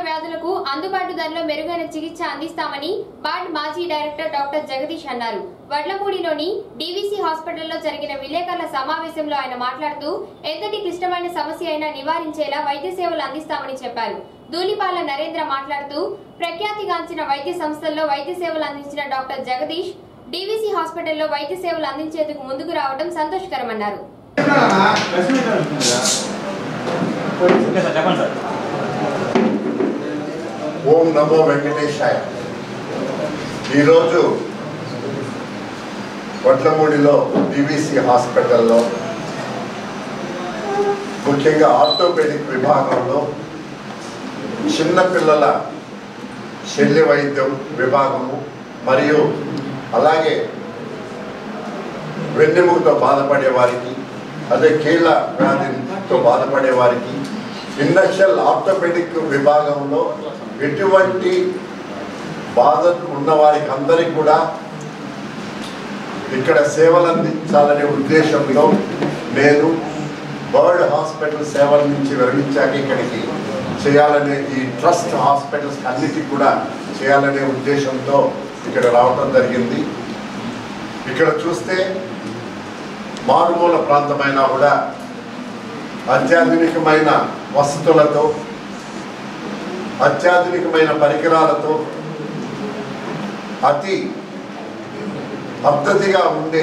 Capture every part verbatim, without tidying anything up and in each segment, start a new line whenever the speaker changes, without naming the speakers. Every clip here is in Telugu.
వ్యాధులకు అందుబాటు ధరలో మెరుగైన చికిత్స అందిస్తామని బార్డ్ మాజీ డైరెక్టర్ డాక్టర్ జగదీష్ అన్నారు. వడ్లమూడిలోని డీవీసీ హాస్పిటల్లో జరిగిన విలేకరుల సమావేశంలో ఆయన మాట్లాడుతూ ఎంతటి క్లిష్టమైన సమస్య అయినా నివారించేలా వైద్య సేవలు అందిస్తామని చెప్పారు. ధూళిపాల నరేంద్ర మాట్లాడుతూ ప్రఖ్యాతిగాంచిన వైద్య సంస్థల్లో వైద్య సేవలు అందించిన డాక్టర్ జగదీష్ డీవీసీ హాస్పిటల్లో వైద్య సేవలు అందించేందుకు ముందుకు రావడం సంతోషకరమన్నారు.
ఓం నమో వెంకటేశాయ. ఈరోజు వడ్లమూడిలో డీవీసీ హాస్పిటల్లో ముఖ్యంగా ఆర్థోపెడిక్ విభాగంలో చిన్నపిల్లల శల్య వైద్యం విభాగము మరియు అలాగే వెన్నెముకతో బాధపడే వారికి అదే కీళ్ళ వ్యాధితో బాధపడే వారికి ఇండస్ట్రియల్ ఆర్థోపెడిక్ విభాగంలో ఎటువంటి బాధ ఉన్న వారికి అందరికీ కూడా ఇక్కడ సేవలు అందించాలనే ఉద్దేశంతో నేను బర్డ్ హాస్పిటల్ సేవల నుంచి విరమించాక ఇక్కడికి చేయాలనే ఈ ట్రస్ట్ హాస్పిటల్స్ అన్నిటికీ కూడా చేయాలనే ఉద్దేశంతో ఇక్కడ రావటం జరిగింది. ఇక్కడ చూస్తే మారుమూల ప్రాంతమైనా కూడా అత్యాధునికమైన వసతులతో అత్యాధునికమైన పరికరాలతో అతి పద్ధతిగా ఉండే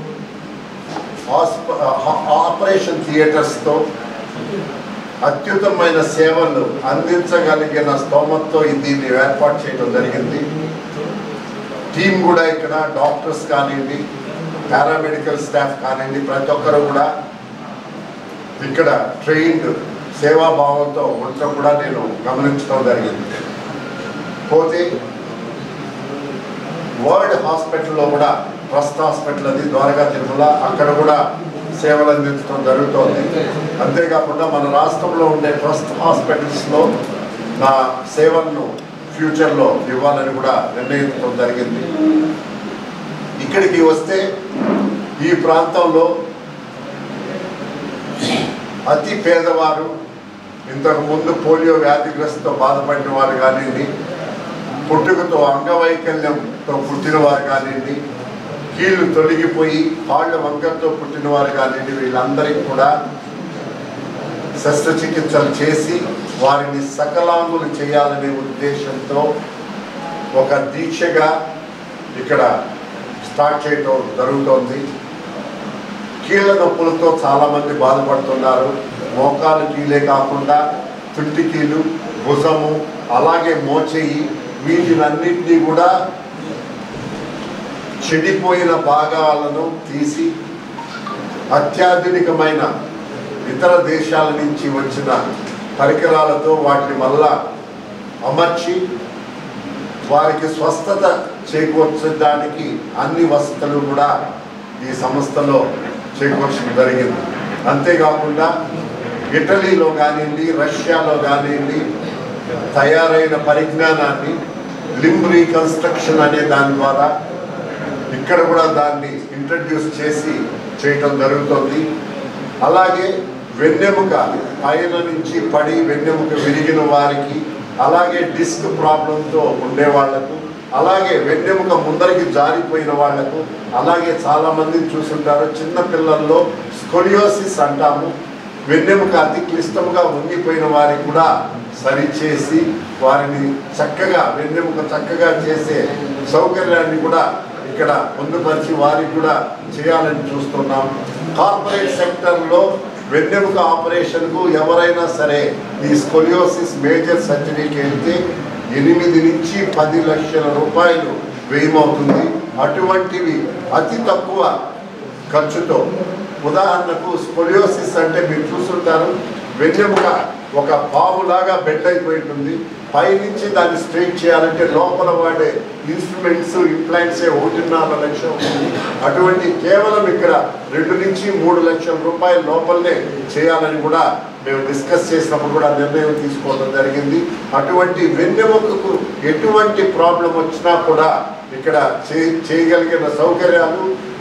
ఆపరేషన్ థియేటర్స్తో అత్యుత్తమైన సేవలు అందించగలిగిన స్తోమతతో దీన్ని ఏర్పాటు చేయడం జరిగింది. టీం కూడా ఇక్కడ డాక్టర్స్ కానివ్వండి, పారామెడికల్ స్టాఫ్ కానివ్వండి, ప్రతి ఒక్కరు కూడా ఇక్కడ ట్రైన్డ్ సేవాభావంతో ఉండటం కూడా నేను గమనించడం జరిగింది. పోతే వరల్డ్ హాస్పిటల్లో కూడా ట్రస్ట్ హాస్పిటల్ అది ద్వారకా తిరుమల అక్కడ కూడా సేవలు అందించడం జరుగుతోంది. అంతేకాకుండా మన రాష్ట్రంలో ఉండే ట్రస్ట్ హాస్పిటల్స్లో నా సేవలను ఫ్యూచర్లో ఇవ్వాలని కూడా నిర్ణయించడం జరిగింది. ఇక్కడికి వస్తే ఈ ప్రాంతంలో అతి పేదవారు, ఇంతకు ముందు పోలియో వ్యాధిగ్రస్తతో బాధపడిన వారు కానివ్వండి, పుట్టుకతో అంగవైకల్యంతో పుట్టిన వారు కానివ్వండి, కీళ్లు తొలగిపోయి కాళ్ళ వంకరతో పుట్టిన వారు కానివ్వండి, వీళ్ళందరికీ కూడా శస్త్రచికిత్సలు చేసి వారిని సకలాంగులు చేయాలనే ఉద్దేశంతో ఒక దీక్షగా ఇక్కడ స్టార్ట్ చేయడం జరుగుతోంది. కీళ్ళ నొప్పులతో చాలామంది బాధపడుతున్నారు. మోకాలు కీలే కాకుండా తుంటి కీలు, భుజము, అలాగే మోచేయి, వీటినన్నింటినీ కూడా చెడిపోయిన భాగాలను తీసి అత్యాధునికమైన ఇతర దేశాల నుంచి వచ్చిన పరికరాలతో వాటిని మళ్ళా అమర్చి వారికి స్వస్థత చేకూర్చడానికి అన్ని వసతులు కూడా ఈ సంస్థలో చేకూర్చడం జరిగింది. అంతేకాకుండా ఇటలీలో కానివ్వండి, రష్యాలో కానివ్వండి తయారైన పరిజ్ఞానాన్ని లింబ్ రీకన్స్ట్రక్షన్ అనే దాని ద్వారా ఇక్కడ కూడా దాన్ని ఇంట్రడ్యూస్ చేసి చేయటం జరుగుతుంది. అలాగే వెన్నెముక పైన నుంచి పడి వెన్నెముక విరిగిన వారికి, అలాగే డిస్క్ ప్రాబ్లంతో ఉండే వాళ్లకు, అలాగే వెన్నెముక ముందరికి జారిపోయిన వాళ్లకు, అలాగే చాలామంది చూసుంటారు చిన్న పిల్లల్లో స్కోలియోసిస్ అంటాము, వెన్నెముక అతి క్లిష్టంగా వంగిపోయిన వారికి కూడా సరిచేసి వారిని చక్కగా వెన్నెముక చక్కగా చేసే సౌకర్యాన్ని కూడా ఇక్కడ పొందుపరిచి వారికి కూడా చేయాలని చూస్తున్నాం. కార్పొరేట్ సెక్టర్లో వెన్నెముక ఆపరేషన్కు ఎవరైనా సరే ఈ స్కోలియోసిస్ మేజర్ సర్జరీకి వెళ్తే ఎనిమిది నుంచి పది లక్షల రూపాయలు వ్యయమవుతుంది. అటువంటివి అతి తక్కువ ఖర్చుతో, ఉదాహరణకు స్కోలియోసిస్ అంటే మీరు చూస్తుంటారు వెన్నెముక ఒక పాములాగా బెండ్ అయిపోయి ఉంటుంది. పైనుంచి దాన్ని స్ట్రైట్ చేయాలంటే లోపల వాడే ఇన్స్ట్రుమెంట్స్ ఇంప్లాంట్సే ఒకటిన్నర లక్షలు ఉంటుంది. అటువంటి కేవలం ఇక్కడ రెండు నుంచి మూడు లక్షల రూపాయల లోపలనే చేయాలని కూడా మేము డిస్కస్ చేసినప్పుడు కూడా నిర్ణయం తీసుకోవడం జరిగింది. అటువంటి వెన్నెముకకు ఎటువంటి ప్రాబ్లం వచ్చినా కూడా ఇక్కడ చేయగలిగిన సౌకర్యాలు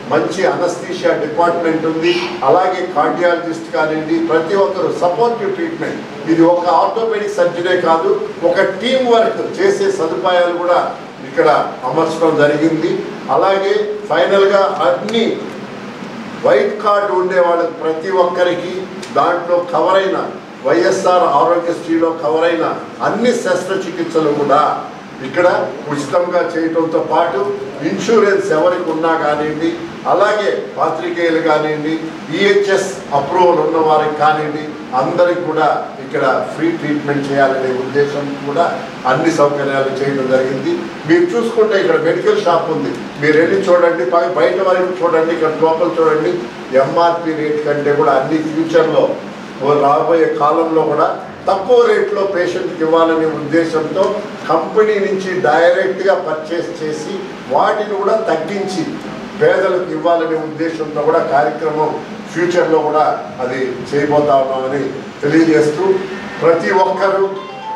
మంచి అనస్థీషియా డిపార్ట్మెంట్ ఉంది. అలాగే కార్డియాలజిస్ట్ కానివ్వండి, ప్రతి ఒక్కరు సపోర్టివ్ ట్రీట్మెంట్. ఇది ఒక ఆర్థోపెడిక్ సర్జరీ కాదు, ఒక టీం వర్క్ చేసే సదుపాయాలు కూడా ఇక్కడ అమర్చడం జరిగింది. అలాగే ఫైనల్గా అన్ని వైట్ కార్డు ఉండే వాళ్ళకి ప్రతి ఒక్కరికి దాంట్లో కవర్ అయిన వైఎస్ఆర్ ఆరోగ్యశ్రీలో కవర్ అయిన అన్ని శస్త్రచికిత్సలు కూడా ఇక్కడ ఉచితంగా చేయడంతో పాటు ఇన్సూరెన్స్ ఎవరికి ఉన్నా కానివ్వండి, అలాగే పాత్రికేయులు కానివ్వండి, ఈహెచ్ఎస్ అప్రూవల్ ఉన్న వారికి కానివ్వండి, అందరికి కూడా ఇక్కడ ఫ్రీ ట్రీట్మెంట్ చేయాలనే ఉద్దేశం కూడా అన్ని సౌకర్యాలు చేయడం జరిగింది. మీరు చూసుకుంటే ఇక్కడ మెడికల్ షాప్ ఉంది, మీరు వెళ్ళి చూడండి, బయట వరకు చూడండి, ఇక్కడ లోపల చూడండి. ఎంఆర్పి రేట్ కంటే కూడా అన్ని ఫ్యూచర్లో రాబోయే కాలంలో కూడా తక్కువ రేట్లో పేషెంట్కి ఇవ్వాలనే ఉద్దేశంతో కంపెనీ నుంచి డైరెక్ట్గా పర్చేస్ చేసి వాటిని కూడా తగ్గించి పేదలకు ఇవ్వాలనే ఉద్దేశంతో కూడా కార్యక్రమం ఫ్యూచర్లో కూడా అది చేయబోతా ఉన్నామని తెలియజేస్తూ ప్రతి ఒక్కరూ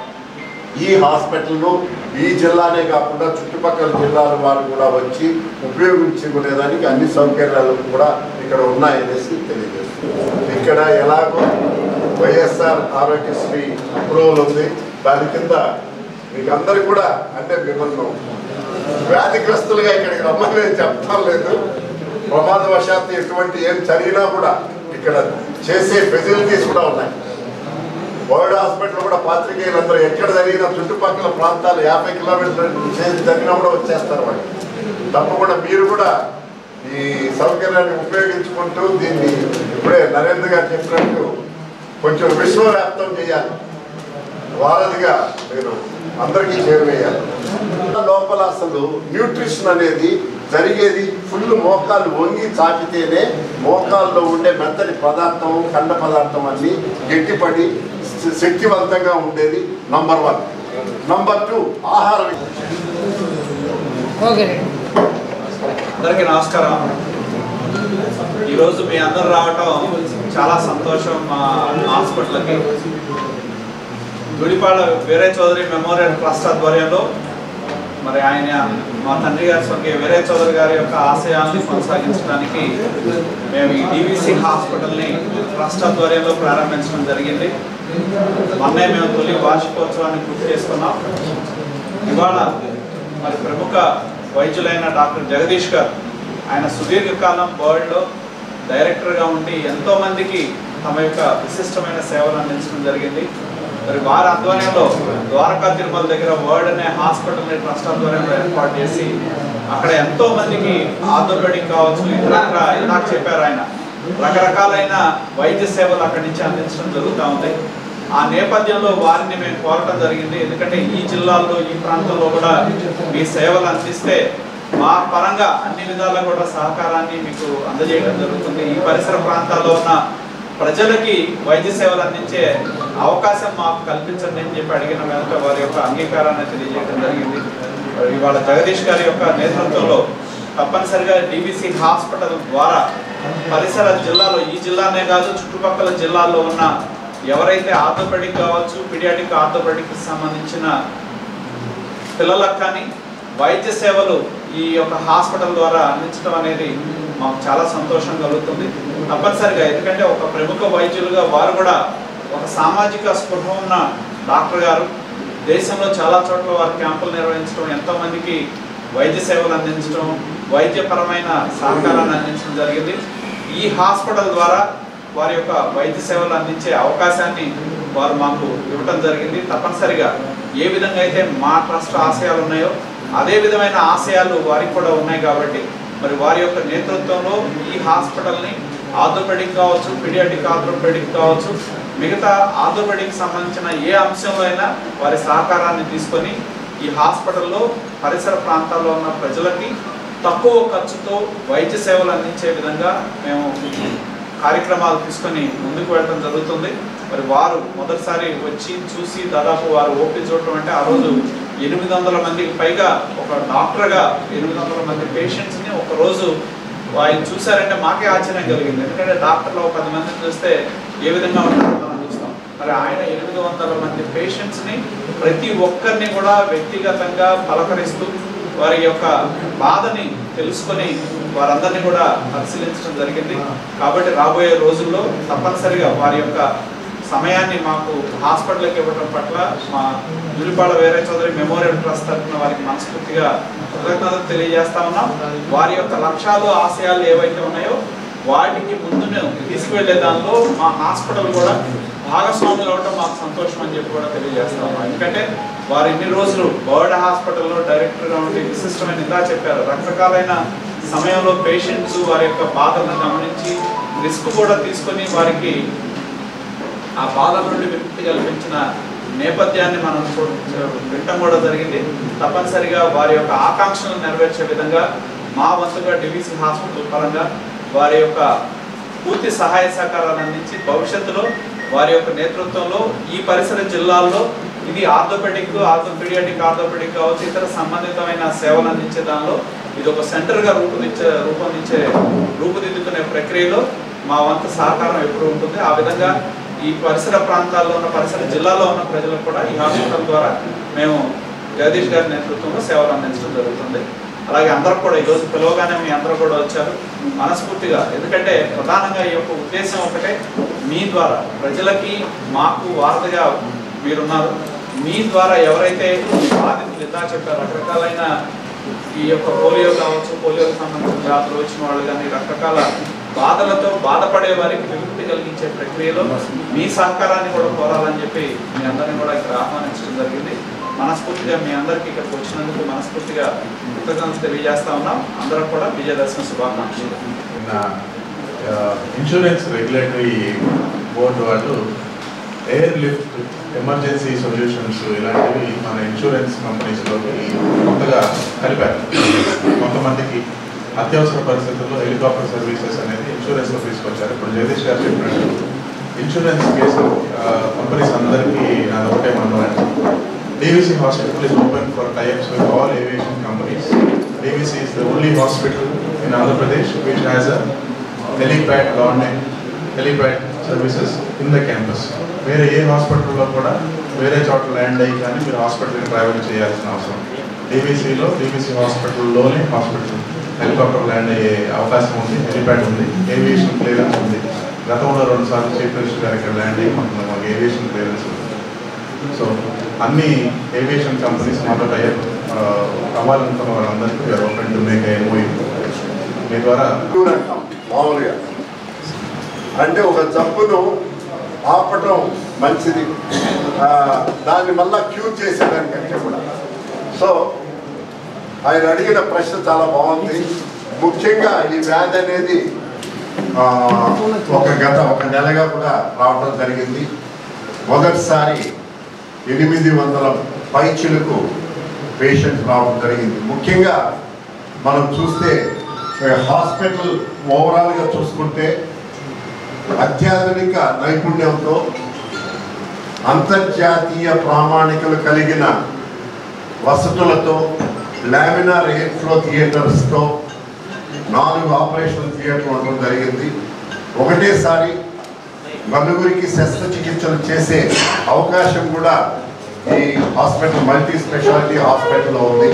ఈ హాస్పిటల్ను ఈ జిల్లానే కాకుండా చుట్టుపక్కల జిల్లాల వారు కూడా వచ్చి ఉపయోగించుకునేదానికి అన్ని సౌకర్యాలు కూడా ఇక్కడ ఉన్నాయనేసి తెలియజేస్తున్నారు. ఇక్కడ ఎలాగో వైఎస్ఆర్ ఆరోగ్యశ్రీ అప్రూవల్ ఉంది, దాని కింద మీకు అందరికి కూడా అంటే మిమ్మల్ని వ్యాధిగ్రస్తులుగా ఇక్కడికి రమ్మని చెప్పడం లేదు. ప్రమాదవశాత్తు ఎటువంటి ఏం జరిగినా కూడా ఇక్కడ చేసే ఫెసిలిటీస్ కూడా ఉన్నాయి. వరల్డ్ హాస్పిటల్ కూడా పాత్రికేయులందరూ ఎక్కడ జరిగినా చుట్టుపక్కల ప్రాంతాలు యాభై కిలోమీటర్లు చేసి జరిగినా కూడా వచ్చేస్తారు వాళ్ళు. తప్పకుండా మీరు కూడా ఈ సౌకర్యాన్ని ఉపయోగించుకుంటూ దీన్ని ఇప్పుడే నరేంద్ర గారు చెప్పినట్టు కొంచెం విశ్వవ్యాప్తం చేయాలి, వారధిగా మీరు అందరికీ చేరువేయాలి. లోపల అసలు న్యూట్రిషన్ అనేది జరిగేది ఫుల్ మోకాలు వంగి చాటితేనే మోకాల్లో ఉండే మెత్తటి పదార్థం, కండ పదార్థం అన్ని గట్టిపడి శక్తివంతంగా ఉండేది. Number one. నంబర్ టూ ఆహారం.
అందరికీ నమస్కారం. ఈరోజు మీ అందరు రావటం చాలా సంతోషం. మా హాస్పిటల్కి గుడిపాడ వీరయ్య చౌదరి మెమోరియల్ ట్రస్ట్ ఆధ్వర్యంలో మరి ఆయన మా తండ్రి గారి స్వర్గీయ వీరయ్య చౌదరి గారి యొక్క ఆశయాలను కొనసాగించడానికి మేము ఈ డివిసి హాస్పిటల్ని ట్రస్ట్ ఆధ్వర్యంలో ప్రారంభించడం జరిగింది. మొన్నే మేము తొలి వార్షికోత్సవాన్ని గుర్తు చేసుకున్నాం. ఇవాళ మరి ప్రముఖ వైద్యులైన డాక్టర్ జగదీష్ గారు ఆయన సుదీర్ఘకాలం వరల్డ్లో డైరెక్టర్గా ఉండి ఎంతోమందికి తమ యొక్క విశిష్టమైన సేవలు అందించడం జరిగింది. మరి వారి ఆధ్వర్యంలో ద్వారకా తిరుమల దగ్గర వరల్డ్ అనే హాస్పిటల్ని ట్రస్ట్ ఆధ్వర్యంలో ఏర్పాటు చేసి అక్కడ ఎంతో మందికి ఆర్థోపెడిక్ కావచ్చు, ఇతర ఇందాక చెప్పారు ఆయన, రకరకాలైన వైద్య సేవలు అక్కడి నుంచి అందించడం జరుగుతూ ఉంది. ఆ నేపథ్యంలో వారిని మేము కోరటం జరిగింది. ఎందుకంటే ఈ జిల్లాల్లో ఈ ప్రాంతంలో కూడా మీ సేవలు అందిస్తే మా పరంగా అన్ని విధాలా కూడా సహకారాన్ని మీకు అందజేయడం జరుగుతుంది. ఈ పరిసర ప్రాంతాల్లో ఉన్న ప్రజలకి వైద్య సేవలు అందించే అవకాశం మాకు కల్పించండి అని చెప్పి అడిగిన వెనుక వారి యొక్క అంగీకారాన్ని తెలియజేయడం జరిగింది. ఇవాళ జగదీష్ గారి యొక్క నేతృత్వంలో తప్పనిసరిగా డివిసి హాస్పిటల్ ద్వారా పరిసర జిల్లాలో, ఈ జిల్లానే కాదు చుట్టుపక్కల జిల్లాల్లో ఉన్న ఎవరైతే ఆర్థోపెడిక్ కావచ్చు, పీడియాటిక్ ఆర్థోపెడిక్ సంబంధించిన పిల్లలకు కానీ వైద్య సేవలు ఈ యొక్క హాస్పిటల్ ద్వారా అందించడం అనేది మాకు చాలా సంతోషం కలుగుతుంది. తప్పనిసరిగా ఎందుకంటే ఒక ప్రముఖ వైద్యులుగా వారు కూడా ఒక సామాజిక స్పృహ ఉన్న డాక్టర్ గారు దేశంలో చాలా చోట్ల వారు క్యాంపులు నిర్వహించడం, ఎంతోమందికి వైద్య సేవలు అందించడం, వైద్యపరమైన సహకారాన్ని అందించడం జరిగింది. ఈ హాస్పిటల్ ద్వారా వారి యొక్క వైద్య సేవలు అందించే అవకాశాన్ని వారు మాకు ఇవ్వటం జరిగింది. తప్పనిసరిగా ఏ విధంగా అయితే మా ట్రస్ట్ ఆశయాలు ఉన్నాయో అదే విధమైన ఆశయాలు వారికి కూడా ఉన్నాయి కాబట్టి మరి వారి యొక్క నేతృత్వంలో ఈ హాస్పిటల్ని ఆర్థోపెడిక్ కావచ్చు, పీడియాటిక్ ఆర్థోపెడిక్ కావచ్చు, మిగతా ఆర్థోపెడిక్ సంబంధించిన ఏ అంశంలో అయినా వారి సహకారాన్ని తీసుకొని ఈ హాస్పిటల్లో పరిసర ప్రాంతాల్లో ఉన్న ప్రజలకి తక్కువ ఖర్చుతో వైద్య సేవలు అందించే విధంగా మేము కార్యక్రమాలు తీసుకొని ముందుకు వెళ్ళడం జరుగుతుంది. మరి వారు మొదటిసారి వచ్చి చూసి దాదాపు వారు ఓపీ చూడటం అంటే ఆ రోజు ఎనిమిది వందల మందికి పైగా ఒక డాక్టర్గా ఎనిమిది వందల మంది పేషెంట్స్ని ఒకరోజు ఆయన చూసారంటే మాకే ఆశ్చర్యం కలిగింది. ఎందుకంటే డాక్టర్లో ఒక పది మందిని చూస్తే ఏ విధంగా ఉంటారో మనం చూస్తాం. మరి ఆయన ఎనిమిది వందల మంది పేషెంట్స్ని ప్రతి ఒక్కరిని కూడా వ్యక్తిగతంగా పలకరిస్తూ వారి యొక్క బాధని తెలుసుకొని వారందరినీ కూడా పరిశీలించడం జరిగింది. కాబట్టి రాబోయే రోజుల్లో తప్పనిసరిగా వారి యొక్క సమయాన్ని మాకు హాస్పిటల్కి ఇవ్వడం పట్ల మా జులిపాడ వీరయ్య చౌదరి మెమోరియల్ ట్రస్ట్ తరఫున వారికి మనస్ఫూర్తిగా కృతజ్ఞతలు తెలియజేస్తా ఉన్నాం. వారి యొక్క లక్ష్యాలు ఆశయాలు ఏవైతే ఉన్నాయో వాటికి ముందునే తీసుకువెళ్లే దానిలో మా హాస్పిటల్ కూడా భాగస్వాములు అవడం మాకు సంతోషం అని చెప్పి కూడా తెలియజేస్తా ఉన్నాం. ఎందుకంటే వారు ఇన్ని రోజులు బర్డ్ హాస్పిటల్లో డైరెక్టర్గా ఉండి విశిష్టమైన ఇలా చెప్పారు, రకరకాలైన సమయంలో పేషెంట్స్ వారి యొక్క బాధలను గమనించి రిస్క్ కూడా తీసుకొని వారికి ఆ బాధల నుండి విముక్తి కల్పించిన నేపథ్యాన్ని మనం వినటం కూడా జరిగింది. తప్పనిసరిగా వారి యొక్క ఆకాంక్షలను నెరవేర్చే విధంగా మా వంతుగా డివిసి హాస్పిటల్ పరంగా వారి యొక్క పూర్తి సహాయ సహకారాలు అందించి భవిష్యత్తులో వారి యొక్క నేతృత్వంలో ఈ పరిసర జిల్లాల్లో ఇది ఆర్థోపెడిక్ ఆర్థోపీడియాటిక్ ఆర్థోపెడిక్ కావచ్చు ఇతర సంబంధితమైన సేవలు అందించే దానిలో ఇది ఒక సెంటర్గా రూపొందించే రూపొందించే రూపుదిద్దుకునే ప్రక్రియలో మా వంతు సహకారం ఎప్పుడు ఉంటుంది. ఆ విధంగా ఈ పరిసర ప్రాంతాల్లో ఉన్న పరిసర జిల్లాలో ఉన్న ప్రజలకు కూడా ఈ హాస్పిటల్ ద్వారా మేము జగదీష్ గారి నేతృత్వంలో సేవలు అందించడం జరుగుతుంది. అలాగే అందరూ కూడా ఈరోజు పిలవగానే మీ అందరూ కూడా వచ్చారు మనస్ఫూర్తిగా. ఎందుకంటే ప్రధానంగా ఈ యొక్క ఉద్దేశం ఒకటే, మీ ద్వారా ప్రజలకి మాకు వార్తగా మీరున్నారు. మీ ద్వారా ఎవరైతే బాధితులు ఇందా చెప్పారు రకరకాలైన ఈ యొక్క పోలియో కావచ్చు పోలియోకి సంబంధించిన వ్యాధులు వచ్చిన వాళ్ళు కానీ రకరకాల బాధలతో బాధపడే వారికి విముక్తి కలిగించే ప్రక్రియలో మీ సహకారాన్ని కూడా కోరాలని చెప్పి మీ అందరినీ కూడా ఇక్కడ ఆహ్వానించడం జరిగింది. మనస్ఫూర్తిగా మీ అందరికీ ఇక్కడికి వచ్చినందుకు మనస్ఫూర్తిగా కృతజ్ఞతలు తెలియజేస్తా ఉన్నాం. అందరూ కూడా విజయదశమి శుభాకాంక్షలు.
ఇన్సూరెన్స్ రెగ్యులేటరీ బోర్డు వాళ్ళు ఎయిర్ లిఫ్ట్ ఎమర్జెన్సీ సొల్యూషన్స్ ఇలాంటివి మన ఇన్సూరెన్స్ కంపెనీస్లోకి కొత్తగా కలిపారు. కొంతమందికి అత్యవసర పరిస్థితుల్లో హెలికాప్టర్ సర్వీసెస్ అనేది ఇన్సూరెన్స్లో తీసుకొచ్చారు. ఇప్పుడు జగదీష్ గారు చెప్పినట్టు ఇన్సూరెన్స్ కేసు కంపెనీస్ అందరికీ నాది ఒకటే మనవాడు. DVC hospital is open for tie-ups with all aviation companies. D V C is the only hospital in Andhra Pradesh which has a helipad government helipad services in the campus. వేరే ఏ హాస్పిటల్లో కూడా వేరే చోట ల్యాండ్ అయ్యి కానీ మీరు హాస్పిటల్కి ట్రావెల్ చేయాల్సిన అవసరం. డీవీసీలో డీవీసీ హాస్పిటల్లోనే హాస్పిటల్ హెలికాప్టర్ ల్యాండ్ అయ్యే అవకాశం ఉంది, హెలిప్యాడ్ ఉంది, ఏవియేషన్ క్లియరెన్స్ ఉంది. గతంలో రెండు సార్లు చీఫ్ మినిస్టర్ గారు ఇక్కడ ల్యాండ్ అయ్యి మాకు మాకు ఏవియేషన్ క్లియరెన్స్ ఉంది. సో అన్ని ఏవియేషన్ కంపెనీస్ మాతో టైప్ అవ్వాలనుకున్న వాళ్ళందరికీ we are open to make MOU. మీ ద్వారా
మామూలుగా అంటే ఒక జబ్బును ఆపటం మంచిది, దాన్ని మళ్ళా క్యూర్ చేసేదానికంటే కూడా. సో ఆయన అడిగిన ప్రశ్న చాలా బాగుంది. ముఖ్యంగా ఈ వ్యాధి అనేది ఒక గత ఒక నెలగా కూడా రావడం జరిగింది. మొదటిసారి ఎనిమిది వందల పైచిలకు పేషెంట్స్ రావడం జరిగింది. ముఖ్యంగా మనం చూస్తే హాస్పిటల్ ఓవరాల్గా చూసుకుంటే అత్యాధునిక నైపుణ్యంతో అంతర్జాతీయ ప్రామాణికలు కలిగిన వసతులతో లామినార్ ఎయిర్ ఫ్లో థియేటర్స్తో నాలుగు ఆపరేషన్ థియేటర్లు ఉండడం జరిగింది. ఒకటేసారి నలుగురికి శస్త్రచికిత్సలు చేసే అవకాశం కూడా ఈ హాస్పిటల్ మల్టీ స్పెషాలిటీ హాస్పిటల్లో ఉంది.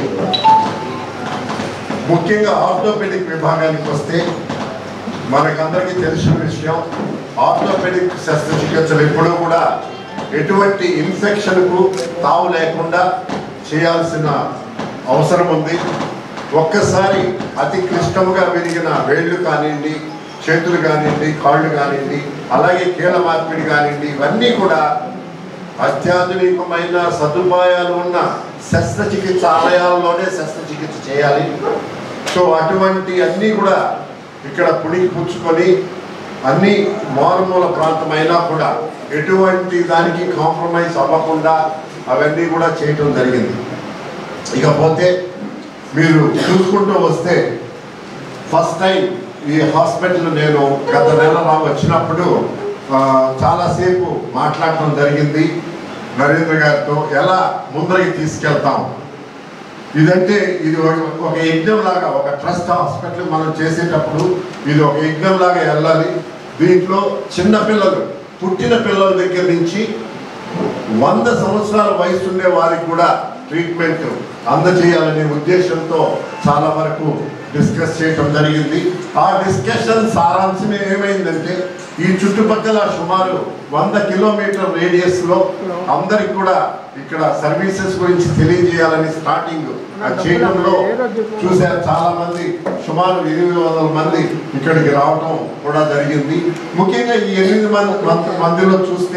ముఖ్యంగా ఆర్థోపెడిక్ విభాగానికి వస్తే మనకందరికీ తెలిసిన విషయం, ఆర్థోపెడిక్ శస్త్రచికిత్సలు ఎప్పుడూ కూడా ఎటువంటి ఇన్ఫెక్షన్కు తావు లేకుండా చేయాల్సిన అవసరం ఉంది. ఒక్కసారి అతి క్లిష్టంగా విరిగిన వేళ్ళు కానివ్వండి, చేతులు కానివ్వండి, కాళ్ళు కానివ్వండి, అలాగే కీళ్ళ మార్పిడి కానివ్వండి, ఇవన్నీ కూడా అత్యాధునికమైన సదుపాయాలు ఉన్న శస్త్రచికిత్స ఆలయాల్లోనే శస్త్రచికిత్స చేయాలి. సో అటువంటి అన్నీ కూడా ఇక్కడ పుణికి పుచ్చుకొని అన్ని మారుమూల ప్రాంతమైనా కూడా ఎటువంటి దానికి కాంప్రమైజ్ అవ్వకుండా అవన్నీ కూడా చేయటం జరిగింది. ఇకపోతే మీరు చూసుకుంటూ వస్తే ఫస్ట్ టైం ఈ హాస్పిటల్ నేను గత నెల వచ్చినప్పుడు చాలాసేపు మాట్లాడటం జరిగింది నరేంద్ర గారితో, ఎలా ముందరికి తీసుకెళ్తాం. ఇదంటే ఇది ఒక యజ్ఞం లాగా, ఒక ట్రస్ట్ హాస్పిటల్ మనం చేసేటప్పుడు ఇది ఒక యజ్ఞం లాగా వెళ్ళాలి. దీంట్లో చిన్నపిల్లలు, పుట్టిన పిల్లల దగ్గర నుంచి వంద సంవత్సరాల వయసు ఉండే వారికి కూడా ట్రీట్మెంట్ అందజేయాలనే ఉద్దేశంతో చాలా వరకు డిస్కస్ చేయడం జరిగింది. ఆ డిస్కషన్ సారాంశం ఏమైందంటే ఈ చుట్టుపక్కల సుమారు వంద కిలోమీటర్ రేడియస్ లో అందరికి కూడా ఇక్కడ సర్వీసెస్ గురించి తెలియజేయాలని స్టార్టింగ్ చేయడంలో చూశారు. చాలా మంది సుమారు ఎనిమిది వందల మంది ఇక్కడికి రావడం కూడా జరిగింది. ముఖ్యంగా ఈ ఎనిమిది మంది మందిలో చూస్తే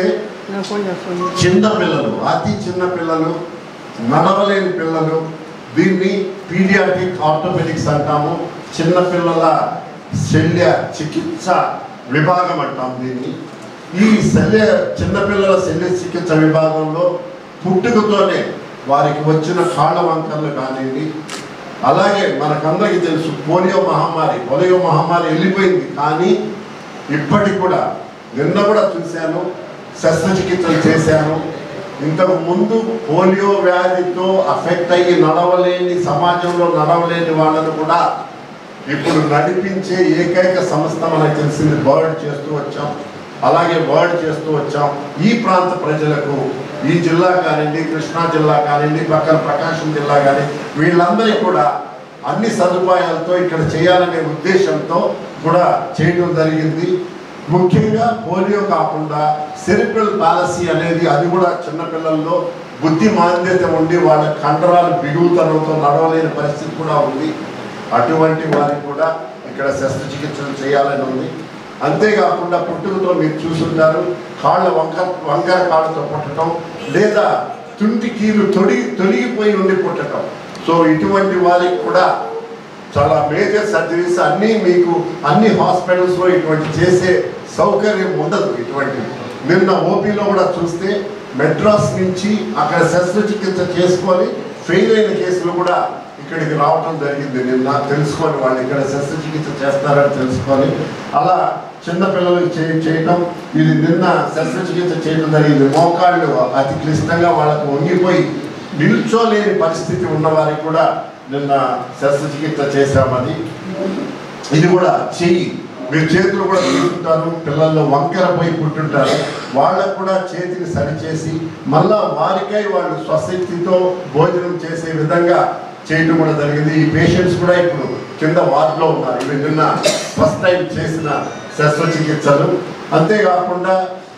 చిన్న పిల్లలు, అతి చిన్న పిల్లలు, నడవలేని పిల్లలు, దీన్ని పీడియాట్రిక్ ఆర్థోపెడిక్స్ అంటాము, చిన్నపిల్లల శల్య చికిత్స విభాగం అంటాం దీన్ని. ఈ శల్య చిన్నపిల్లల శల్య చికిత్స విభాగంలో పుట్టుకతోనే వారికి వచ్చిన కాళ్ళ వంకర్లు కానివ్వండి, అలాగే మనకందరికీ తెలుసు పోలియో మహమ్మారి పోలియో మహమ్మారి వెళ్ళిపోయింది, కానీ ఇప్పటికి కూడా నిన్న కూడా చూశాను, శస్త్రచికిత్సలు చేశాను. ఇంతకు ముందు పోలియో వ్యాధితో అఫెక్ట్ అయ్యి నడవలేని, సమాజంలో నడవలేని వాళ్ళను కూడా ఇప్పుడు నడిపించే ఏకైక సంస్థ మనకు తెలిసింది బర్డ్ చేస్తూ వచ్చాం. అలాగే వర్డ్ చేస్తూ వచ్చాం. ఈ ప్రాంత ప్రజలకు, ఈ జిల్లా కానివ్వండి, కృష్ణా జిల్లా కానివ్వండి, పక్కన ప్రకాశం జిల్లా కానీ, వీళ్ళందరికీ కూడా అన్ని సదుపాయాలతో ఇక్కడ చేయాలనే ఉద్దేశంతో కూడా చేయడం జరిగింది. ముఖ్యంగా పోలియో కాకుండా సెరిబ్రల్ పాలసీ అనేది, అది కూడా చిన్నపిల్లల్లో బుద్ధి మాంద్యత ఉండి వాళ్ళ కండరాలు బిగుతనంతో నడవలేని పరిస్థితి కూడా ఉంది. అటువంటి వారికి కూడా ఇక్కడ శస్త్రచికిత్సలు చేయాలని ఉంది. అంతేకాకుండా పుట్టుకతో మీరు చూసుంటారు, కాళ్ళ వంక వంకర కాళ్ళతో పుట్టడం, లేదా తుంటి కీలు తొడిగి తొలగిపోయి ఉండి పుట్టడం. సో ఇటువంటి వారికి కూడా చాలా మేజర్ సర్జరీస్ అన్నీ మీకు అన్ని హాస్పిటల్స్లో ఇటువంటి చేసే సౌకర్యం ఉండదు. ఇటువంటి నిన్న ఓపీలో కూడా చూస్తే మెడ్రాస్ నుంచి అక్కడ శస్త్రచికిత్స చేసుకొని ఫెయిల్ అయిన కేసులు కూడా ఇక్కడికి రావడం జరిగింది. నిన్న తెలుసుకొని వాళ్ళు ఇక్కడ శస్త్రచికిత్స చేస్తారని తెలుసుకొని అలా చిన్నపిల్లలకి చే చేయటం ఇది నిన్న శస్త్రచికిత్స చేయడం జరిగింది. మోకాళ్ళు అతి క్లిష్టంగా వాళ్ళకు వంగిపోయి నిల్చోలేని పరిస్థితి ఉన్న వారికి కూడా నిన్న శస్త్రచికిత్స చేశామని. ఇది కూడా చెయ్యి, మీరు చేతులు కూడా తీసుకుంటారు, పిల్లల్లో వంకరపోయి పుట్టుంటారు, వాళ్ళకు కూడా చేతిని సరిచేసి మళ్ళా వారికై వాళ్ళు స్వశక్తితో భోజనం చేసే విధంగా చేయటం కూడా జరిగింది. ఈ పేషెంట్స్ కూడా ఇప్పుడు కింద వార్డులో ఉన్నారు. ఇవి నిన్న ఫస్ట్ టైం చేసిన శస్త్రచికిత్సలు. అంతేకాకుండా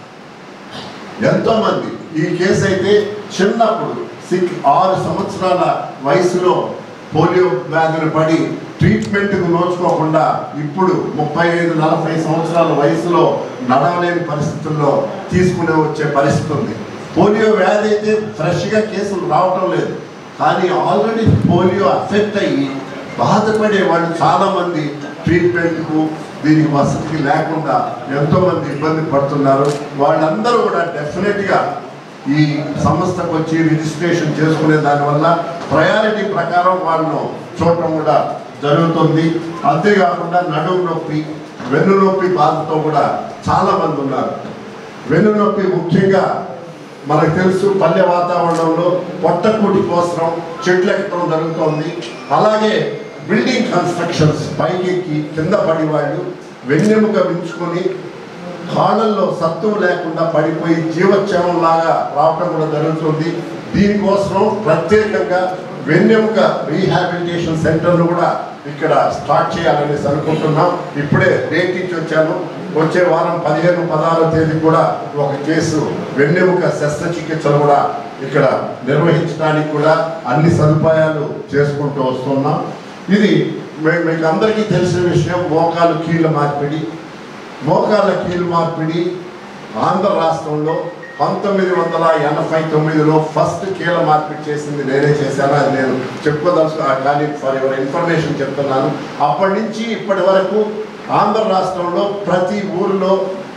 ఎంతోమంది ఈ కేసు అయితే చిన్నప్పుడు సిక్ ఆరు సంవత్సరాల వయసులో పోలియో వ్యాధులు పడి ట్రీట్మెంట్కు నోచుకోకుండా ఇప్పుడు ముప్పై ఐదు నలభై సంవత్సరాల వయసులో నడవలేని పరిస్థితుల్లో తీసుకునే వచ్చే పరిస్థితి ఉంది. పోలియో వ్యాధి అయితే ఫ్రెష్గా కేసులు రావటం లేదు, కానీ ఆల్రెడీ పోలియో అఫెక్ట్ అయ్యి బాధపడే వాళ్ళు చాలామంది ట్రీట్మెంట్కు దీనికి వసతికి లేకుండా ఎంతోమంది ఇబ్బంది పడుతున్నారు. వాళ్ళందరూ కూడా డెఫినెట్గా ఈ సంస్థకు వచ్చి రిజిస్ట్రేషన్ చేసుకునే దానివల్ల ప్రయారిటీ ప్రకారం వాళ్ళను చూడటం కూడా జరుగుతుంది. అంతేకాకుండా నడుము నొప్పి, వెన్ను నొప్పి బాధతో కూడా చాలామంది ఉన్నారు. వెన్ను నొప్పి ముఖ్యంగా మనకు తెలుసు పల్లె వాతావరణంలో పొట్టకూటి కోసం చెట్లు ఎక్కడం జరుగుతోంది. అలాగే బిల్డింగ్ కన్స్ట్రక్షన్స్ పైకెక్కి కింద పడి వాళ్ళు వెన్నెముక మించుకొని కాళ్ళల్లో సత్తువు లేకుండా పడిపోయి జీవోత్సవం లాగా రావటం కూడా జరుగుతుంది. దీనికోసం ప్రత్యేకంగా వెన్నెముక రీహాబిలిటేషన్ సెంటర్ను కూడా ఇక్కడ స్టార్ట్ చేయాలనేసి అనుకుంటున్నాం. ఇప్పుడే డేట్ ఇచ్చి వచ్చాను, వచ్చే వారం పదిహేను పదహారో తేదీ కూడా ఒక కేసు వెన్నెముక శస్త్రచికిత్సలు కూడా ఇక్కడ నిర్వహించడానికి కూడా అన్ని సదుపాయాలు చేసుకుంటూ వస్తున్నాం. ఇది మీకు అందరికీ తెలిసిన విషయం. మోకాలు కీళ్ళ మార్పిడి మోకాళ్ళ కీళ్ళ మార్పిడి ఆంధ్ర రాష్ట్రంలో పంతొమ్మిది వందల ఎనభై తొమ్మిదిలో ఫస్ట్ కీళ్ళ మార్పిడి చేసింది నేనే చేశాను. అది నేను చెప్పుకోదలుచు కానీ ఫర్ యువర్ ఇన్ఫర్మేషన్ చెప్తున్నాను. అప్పటి నుంచి ఇప్పటి వరకు ఆంధ్ర రాష్ట్రంలో ప్రతి ఊరిలో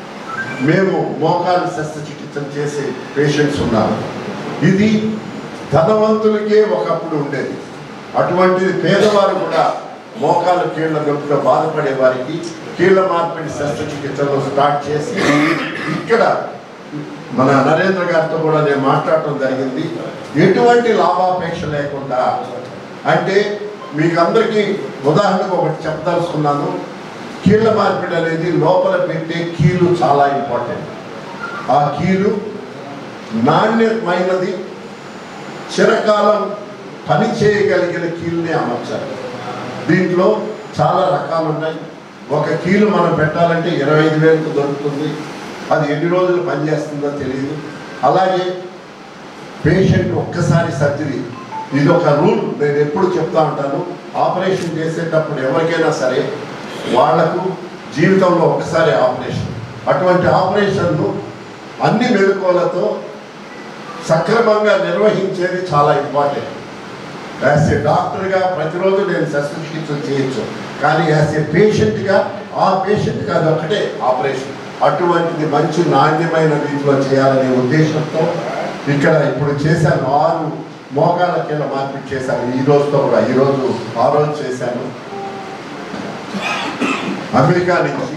మేము మోకాలు శస్త్రచికిత్సలు చేసే పేషెంట్స్ ఉన్నారు. ఇది ధనవంతులకే ఒకప్పుడు ఉండేది. అటువంటిది పేదవారు కూడా మోకాలు కీళ్ళ నొప్పితో బాధపడే వారికి కీళ్ళ మార్పిడి శస్త్రచికిత్సలు స్టార్ట్ చేసి ఇక్కడ మన నరేంద్ర గారితో కూడా నేను మాట్లాడటం జరిగింది. ఎటువంటి లాభాపేక్ష లేకుండా, అంటే మీకు అందరికీ ఉదాహరణకు ఒకటి చెప్పదలుచుకున్నాను. కీళ్ళ మార్పిడి అనేది లోపల పెట్టే కీలు చాలా ఇంపార్టెంట్. ఆ కీలు నాణ్యమైనది, చిరకాలం పని చేయగలిగిన కీలునే అమర్చాలి. దీంట్లో చాలా రకాలు ఉన్నాయి. ఒక కీలు మనం పెట్టాలంటే ఇరవై ఐదు వేలకు దొరుకుతుంది. అది ఎన్ని రోజులు పనిచేస్తుందో తెలియదు. అలాగే పేషెంట్ ఒక్కసారి సర్జరీ, ఇది ఒక రూల్, నేను ఎప్పుడు చెప్తా ఉంటాను. ఆపరేషన్ చేసేటప్పుడు ఎవరికైనా సరే వాళ్లకు జీవితంలో ఒకసారి ఆపరేషన్. అటువంటి ఆపరేషన్ను అన్ని మెలకువలతో సక్రమంగా నిర్వహించేది చాలా ఇంపార్టెంట్. యాజ్ ఏ డాక్టర్గా ప్రతిరోజు నేను శస్త్రచికిత్స చేయొచ్చు, కానీ యాజ్ ఏ పేషెంట్గా ఆ పేషెంట్కి అది ఒకటే ఆపరేషన్. అటువంటిది మంచి నాణ్యమైన రీతిలో చేయాలనే ఉద్దేశంతో ఇక్కడ ఇప్పుడు చేశాను. ఆరు మోకాళ్ళ కింద మార్పిడి చేశాను. ఈ రోజుతో కూడా ఈరోజు ఆ రోజు చేశాను. అమెరికా నుంచి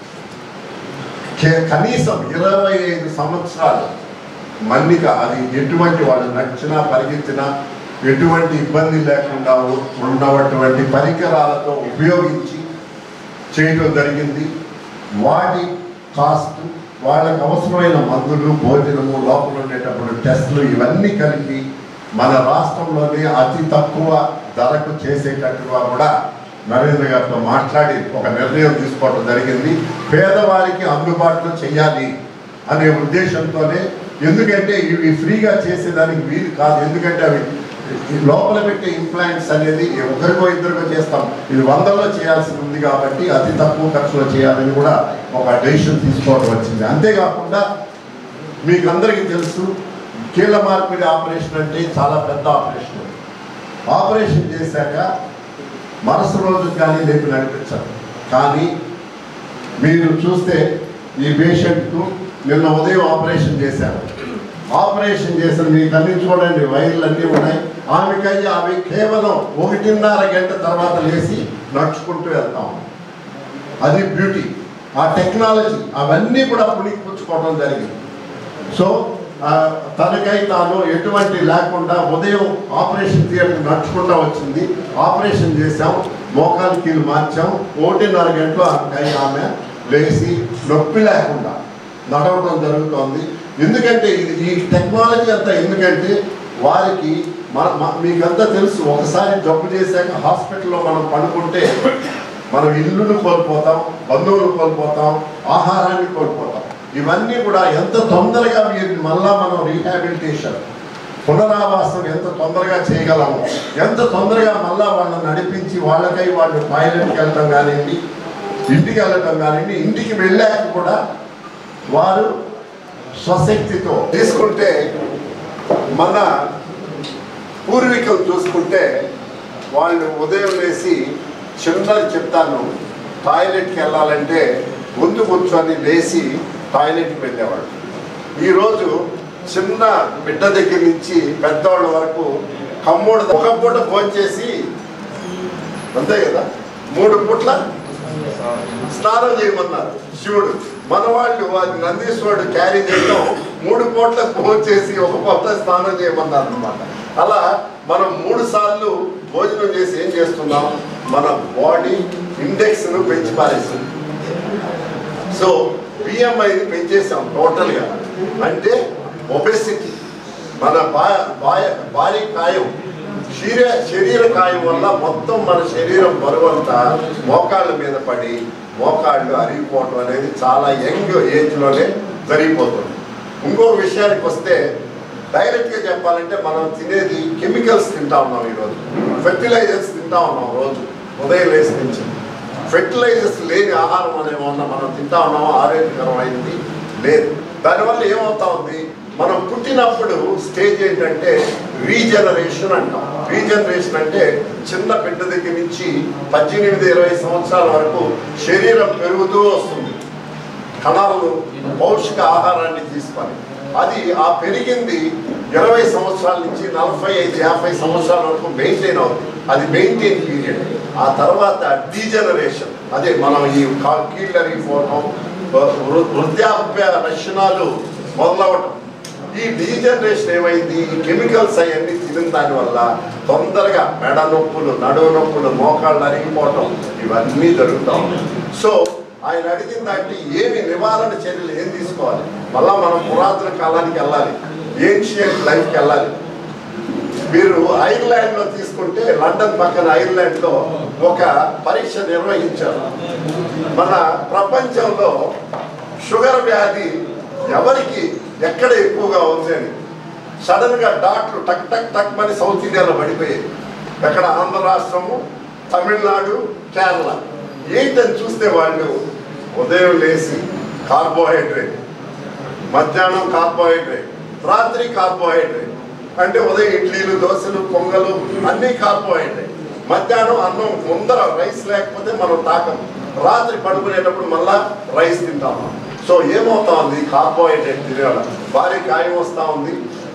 కనీసం ఇరవై ఐదు సంవత్సరాలు మన్నిక, అది ఎటువంటి వాళ్ళు నడిచినా పరిగెత్తినా ఎటువంటి ఇబ్బంది లేకుండా ఉన్నటువంటి పరికరాలతో ఉపయోగించి చేయడం జరిగింది. వాటి కాస్ట్, వాళ్ళకి అవసరమైన మందులు, భోజనము, లోపల ఉండేటప్పుడు టెస్టులు ఇవన్నీ కలిపి మన రాష్ట్రంలోనే అతి తక్కువ ధరకు చేసేటట్టుగా కూడా నరేంద్ర గారితో మాట్లాడి ఒక నిర్ణయం తీసుకోవడం జరిగింది. పేదవారికి అందుబాటులో చేయాలి అనే ఉద్దేశంతోనే. ఎందుకంటే ఇవి ఫ్రీగా చేసేదానికి వీలు కాదు. ఎందుకంటే అవి లోపల పెట్టే ఇంప్లాంట్స్ అనేది ఒకరికో ఇద్దరికో చేస్తాం, ఇది వందల్లో చేయాల్సి ఉంది కాబట్టి అతి తక్కువ ఖర్చులో చేయాలని కూడా ఒక డెసిషన్ తీసుకోవడం వచ్చింది. అంతేకాకుండా మీకు అందరికీ తెలుసు, కీళ్ళ మార్పిడి ఆపరేషన్ అంటే చాలా పెద్ద ఆపరేషన్. ఆపరేషన్ చేశాక మనసు రోజు కానీ లేపి నడిపించాలి. కానీ మీరు చూస్తే ఈ పేషెంట్కు నిన్న ఉదయం ఆపరేషన్ చేశారు. ఆపరేషన్ చేసిన మీకు అన్ని చూడండి, వైర్లు అన్నీ ఉన్నాయి. ఆమెకయ్యి అవి కేవలం ఒకటిన్నర గంట తర్వాత లేచి నడుచుకుంటూ వెళ్తాం. అది బ్యూటీ, ఆ టెక్నాలజీ అవన్నీ కూడా పుణికిపుచ్చుకోవడం జరిగింది. సో తనకై తాను ఎటువంటి లేకుండా ఉదయం ఆపరేషన్ థియేటర్ నడుచుకుంటూ వచ్చింది. ఆపరేషన్ చేసాం, మోకాలు కీలు మార్చాం. ఒకటిన్నర గంటలో ఆమె ఆమె లేచి నొప్పి లేకుండా నడవడం జరుగుతోంది. ఎందుకంటే ఇది ఈ టెక్నాలజీ అంతా ఎందుకంటే వారికి మన మీకంతా తెలుసు, ఒకసారి జబ్బు చేశాక హాస్పిటల్లో మనం పడుకుంటే మనం ఇల్లును కోల్పోతాం, బంధువులు కోల్పోతాం, ఆహారాన్ని కోల్పోతాం. ఇవన్నీ కూడా ఎంత తొందరగా వీరిని మళ్ళా మనం రీహాబిలిటేషన్, పునరావాసం ఎంత తొందరగా చేయగలము, ఎంత తొందరగా మళ్ళా వాళ్ళని నడిపించి వాళ్ళకై వాళ్ళు టాయిలెట్కి వెళ్ళటం కానివ్వండి, ఇంటికి వెళ్ళటం కానివ్వండి, ఇంటికి వెళ్ళాక కూడా వారు స్వశక్తితో తీసుకుంటే, మన పూర్వీకులు చూసుకుంటే వాళ్ళు ఉదయం వేసి చిన్నది చెప్తాను, టాయిలెట్కి వెళ్ళాలంటే ముందు కూర్చొని లేచి టాయిలెట్కి వెళ్ళేవాడు. ఈరోజు చిన్న బిడ్డ దగ్గర నుంచి పెద్దవాళ్ళ వరకు కమ్మోడు ఒక పూట భోంచేసి, అంతే కదా, మూడు పూట్ల స్నానం చేయమన్నారు శివుడు. మన వాళ్ళు అది నందీశ్వరుడు క్యారీ చేయడం మూడు పూట్ల భోంచేసి ఒక పూట స్నానం చేయమన్నారు అనమాట. అలా మనం మూడు సార్లు భోజనం చేసి ఏం చేస్తున్నాం, మన బాడీ ఇండెక్స్ను పెంచి పారేసాం. సో బిఎంఐని పెంచేసాం టోటల్గా. అంటే ఒబెసిటీ, మన బా భారీ కాయం, శరీర శరీర కాయం వల్ల మొత్తం మన శరీరం బరువంతా మోకాళ్ళ మీద పడి మోకాళ్ళు అరిగిపోవటం అనేది చాలా యంగ్ ఏజ్లోనే జరిగిపోతుంది. ఇంకొక విషయానికి వస్తే డైరెక్ట్గా చెప్పాలంటే మనం తినేది కెమికల్స్ తింటా ఉన్నాం. ఈరోజు ఫెర్టిలైజర్స్ తింటా ఉన్నాం. రోజు ఉదయం లేసి నుంచి ఫెర్టిలైజర్స్ లేని ఆహారం అనేమన్నా మనం తింటా ఉన్నామో ఆరోగ్యకరమైంది లేదు. దానివల్ల ఏమవుతా ఉంది, మనం పుట్టినప్పుడు స్టేజ్ ఏంటంటే రీజనరేషన్ అంటాం. రీజనరేషన్ అంటే చిన్న బిడ్డ దగ్గర నుంచి పద్దెనిమిది ఇరవై సంవత్సరాల వరకు శరీరం పెరుగుతూ వస్తుంది. కణాలు పౌష్టిక ఆహారాన్ని తీసుకొని అది ఆ పెరిగింది ఇరవై సంవత్సరాల నుంచి నలభై ఐదు యాభై సంవత్సరాల వరకు మెయింటైన్ అవుతుంది. అది మెయింటైన్ పీరియడ్. ఆ తర్వాత డీజనరేషన్, అదే మనం ఈ కీళ్ళు అరిగిపోవటం, వృద్ధాప్య లక్షణాలు మొదలవటం. ఈ డీజనరేషన్ ఏమైంది, ఈ కెమికల్స్ అవన్నీ తిన దానివల్ల తొందరగా మెడ నొప్పులు, నడువు నొప్పులు, మోకాళ్ళు అరిగిపోవటం ఇవన్నీ జరుగుతూ ఉన్నాయి. సో ఆయన అడిగిన దాంట్లో ఏమి నివారణ చర్యలు ఏం తీసుకోవాలి, మళ్ళా మనం పురాతన కాలానికి వెళ్ళాలి, ఏన్షియంట్ లైఫ్కి వెళ్ళాలి. మీరు ఐర్లాండ్లో తీసుకుంటే లండన్ పక్కన ఐర్లాండ్లో ఒక పరీక్ష నిర్వహించారు. మన ప్రపంచంలో షుగర్ వ్యాధి ఎవరికి ఎక్కడ ఎక్కువగా ఉంది అని సడన్గా డాక్టర్లు టక్ టక్ టక్ అని సౌత్ ఇండియాలో పడిపోయాయి. ఎక్కడ ఆంధ్ర రాష్ట్రము, తమిళనాడు, కేరళ. ఏంటని చూస్తే వాళ్ళు ఉదయం లేచి కార్బోహైడ్రేట్, మధ్యాహ్నం కార్బోహైడ్రేట్, రాత్రి కార్బోహైడ్రేట్. అంటే ఉదయం ఇడ్లీలు, దోశలు, పొంగలు అన్నీ కార్బోహైడ్రేట్. మధ్యాహ్నం అన్నం ముందర రైస్ లేకపోతే మనం తాకం. రాత్రి పడుకునేటప్పుడు మళ్ళా రైస్ తింటాము. సో ఏమవుతా ఉంది? కార్బోహైడ్రేట్ తినేవాళ్ళ భార్యకి గాయం వస్తూ ఉంది,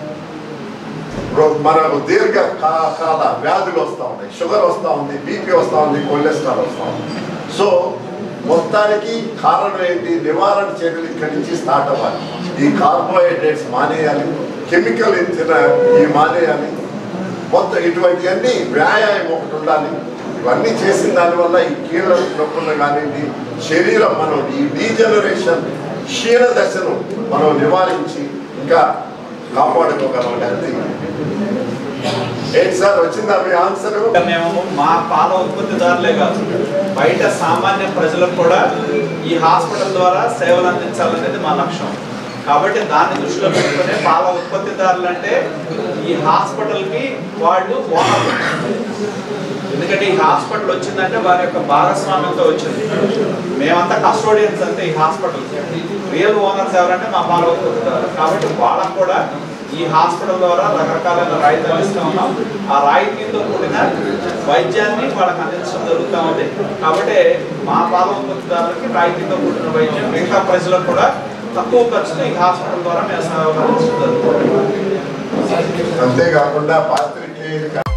మనకు దీర్ఘ కాల వ్యాధులు వస్తూ ఉంటాయి, షుగర్ వస్తూ ఉంది, బీపీ వస్తూ ఉంది, కొలెస్ట్రాల్ వస్తూ ఉంది. సో మొత్తానికి కారణం ఏంటి? నివారణ చర్యలు ఇక్కడి నుంచి స్టార్ట్ అవ్వాలి. ఈ కార్బోహైడ్రేట్స్ మానేయాలి, కెమికల్ ఇచ్చిన ఈ మానేయాలి, మొత్తం ఇటువంటివన్నీ వ్యాయామం ఒకటి ఉండాలి. ఇవన్నీ చేసిన దానివల్ల ఈ కీళ్ళ నొప్పులు కానివ్వండి, శరీరం మనం ఈ డీజనరేషన్ క్షీణ దశను మనం నివారించి ఇంకా కాపాడుకోగలం. హెల్తీ ఏంటి సార్ వచ్చిందా మీ ఆన్సర్?
మేము మా పాల ఉత్పత్తిదారులే కాదు, బయట సామాన్య ప్రజలకు కూడా ఈ హాస్పిటల్ ద్వారా సేవలు అందించాలనేది మా లక్ష్యం. కాబట్టి దాన్ని దృష్టిలో పెట్టుకునే పాల ఉత్పత్తిదారులు అంటే ఈ హాస్పిటల్కి వాళ్ళు ఓనర్లు. ఎందుకంటే ఈ హాస్పిటల్ వచ్చిందంటే వారి యొక్క భాగస్వామ్యంతో వచ్చింది. మేమంతా కస్టోడియన్స్ అంతే ఈ హాస్పిటల్. రియల్ ఓనర్స్ ఎవరంటే మా పాల ఉత్పత్తిదారులు. కాబట్టి వాళ్ళకు కూడా ఈ హాస్పిటల్ ద్వారా రకరకాలైన రాయితీలు ఇస్తూ ఉన్నాం. ఆ రాయితీతో కూడిన వైద్యాన్ని వాళ్ళకి అందించడం జరుగుతూ ఉంది. కాబట్టి మా పాల ఉత్పత్తిదారులకి రాయితీతో కూడిన వైద్యం మిగతా ప్రజలకు కూడా తక్కువ ఖర్చుతో ఈ హాస్పిటల్ ద్వారా మేము సేవలు అందించడం జరుగుతుంది.
అంతేకాకుండా పాత్రికేయులు